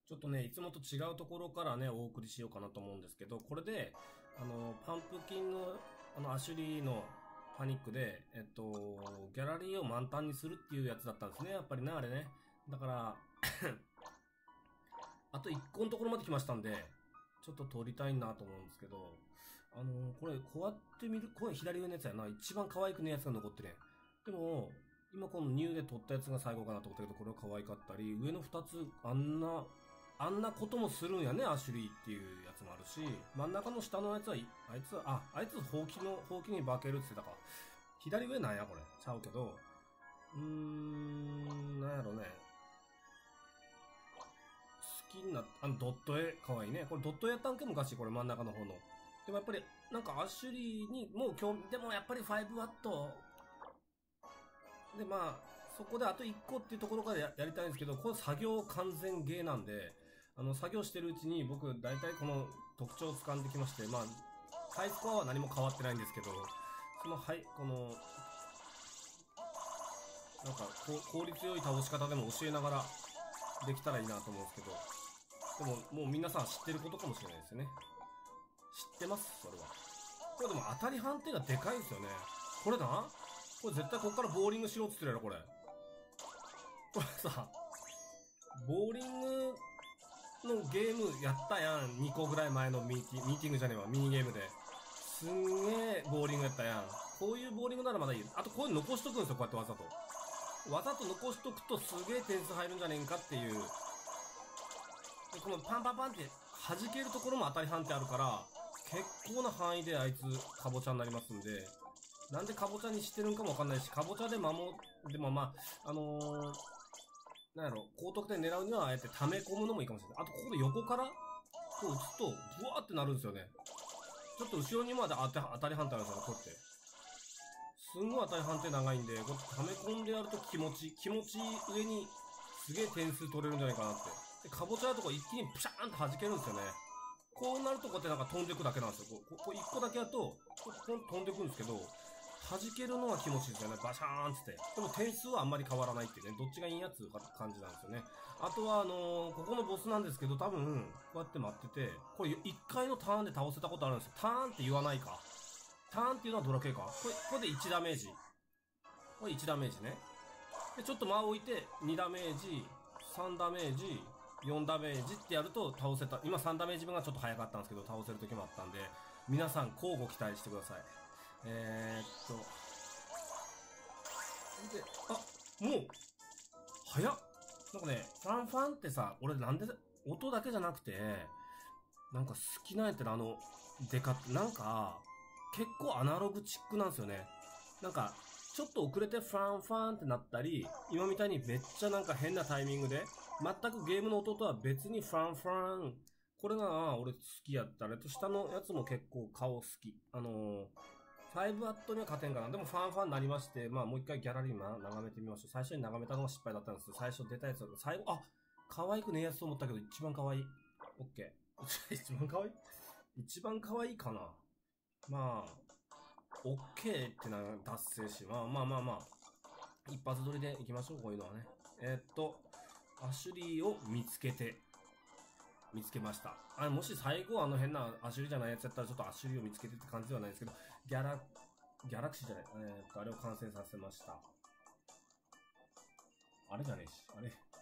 ちょっとね、いつもと違うところからね、お送りしようかなと思うんですけど、これで、パンプキンの、アシュリーのパニックで、ギャラリーを満タンにするっていうやつだったんですね、やっぱりね、あれね。だから、あと1個のところまで来ましたんで、ちょっと撮りたいなと思うんですけど、これ、こうやって見る、これ左上のやつやな、一番可愛くねえやつが残ってね。でも、今このニューで撮ったやつが最後かなと思ったけど、これは可愛かったり、上の2つ、あんなこともするんやね、アシュリーっていうやつもあるし、真ん中の下のやつは、あいつほうきに化けるって言ってたか。左上なんや、これ。ちゃうけど、なんやろね。好きになった、ドット絵、可愛いね。これドット絵やったんけ、昔、これ真ん中の方の。でもやっぱり、なんかアシュリーに、もう今日、でもやっぱり 5W。で、まあ、そこであと1個っていうところからやりたいんですけど、これ作業完全ゲーなんで、作業してるうちに僕、大体この特徴を掴んできまして、まあ、ハイスコアは何も変わってないんですけど、その、この、なんか、効率良い倒し方でも教えながらできたらいいなと思うんですけど、でも、もう皆さん知ってることかもしれないですよね。知ってます、それは。これでも当たり判定がでかいですよね。これなこれ絶対こっからボーリングしろっつってるやろ、これ。これさ、ボーリングのゲームやったやん。2個ぐらい前のミーティングじゃねえわ、ミニゲームで。すんげえボーリングやったやん。こういうボーリングならまだいい。あとこういうの残しとくんですよ、こうやってわざと。わざと残しとくとすげえ点数入るんじゃねえんかっていう。で、このパンパンパンって弾けるところも当たり判定あるから、結構な範囲であいつ、カボチャになりますんで、なんでカボチャにしてるんかもわかんないし、カボチャででもまあ、なんやろ、高得点狙うにはあえて溜め込むのもいいかもしれない。あとここで横から、こう打つと、ブワーってなるんですよね。ちょっと後ろにまで当たり判定あるんですよね、こうやって。すんごい当たり判定長いんで、こうやって溜め込んでやると気持ち上に、すげえ点数取れるんじゃないかなって。で、カボチャだとこ一気にプシャーンと弾けるんですよね。こうなるとこうやってなんか飛んでいくだけなんですよ。こう一個だけだと、飛んでいくんですけど、弾けるのは気持ちいいですよね。バシャーンって。でも点数はあんまり変わらないっていうね。どっちがいいやつか感じなんですよね。あとはここのボスなんですけど、多分、こうやって待ってて、これ1回のターンで倒せたことあるんですよ。ターンって言わないか。ターンっていうのはドラクエか。これで1ダメージ。これ1ダメージね。で、ちょっと間を置いて、2ダメージ、3ダメージ、4ダメージってやると倒せた。今3ダメージ分がちょっと早かったんですけど、倒せる時もあったんで、皆さん交互期待してください。で、もう、早っ。なんかね、ファンファンってさ、俺なんで、音だけじゃなくて、なんか好きなんやってデカって、なんか、結構アナログチックなんですよね。なんか、ちょっと遅れてファンファンってなったり、今みたいにめっちゃなんか変なタイミングで、全くゲームの音とは別にファンファン。これが俺好きやったら、下のやつも結構顔好き。5W には勝てんかな。でもファンファンになりまして、まあもう一回ギャラリー眺めてみましょう。最初に眺めたのが失敗だったんですよ。最初出たやつだと、最後、可愛くねえやつと思ったけど、一番可愛い。オッケー。一番可愛い一番可愛いかな。まあ、オッケーって達成し、まあ。一発撮りで行きましょう、こういうのはね。アシュリーを見つけました。もし最後変なアシュリーじゃないやつやったらちょっとアシュリーを見つけてって感じではないですけど、ギャラクシーじゃない。あれを完成させました。あれじゃねえし。あれ